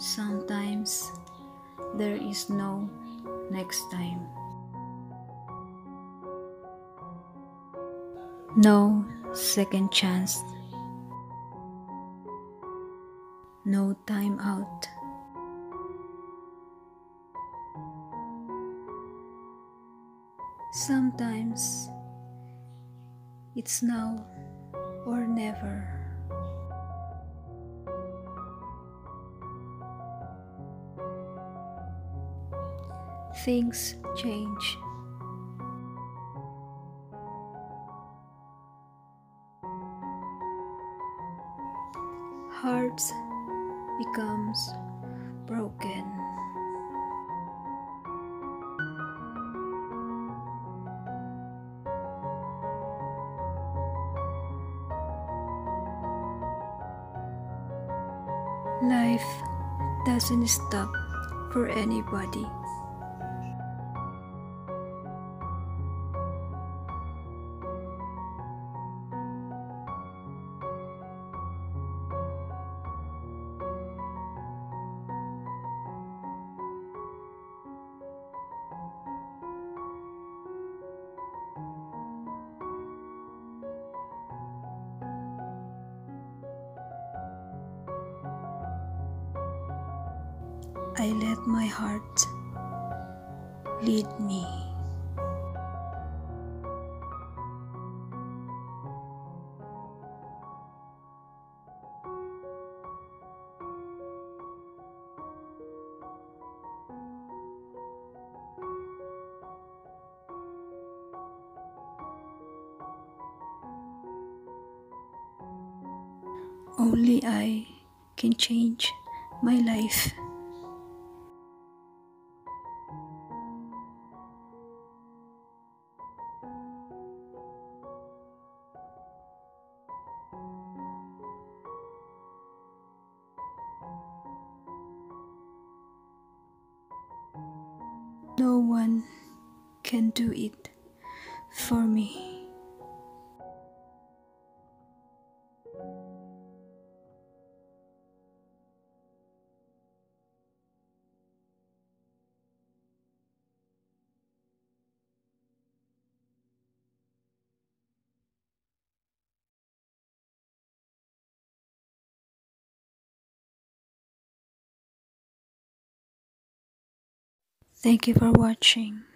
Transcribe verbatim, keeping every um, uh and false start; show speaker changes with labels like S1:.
S1: Sometimes there is no next time. No second chance. No time out. Sometimes it's now or never. Things change. Hearts becomes broken. Life doesn't stop for anybody. I let my heart lead me. Only I can change my life. No one can do it for me. Thank you for watching.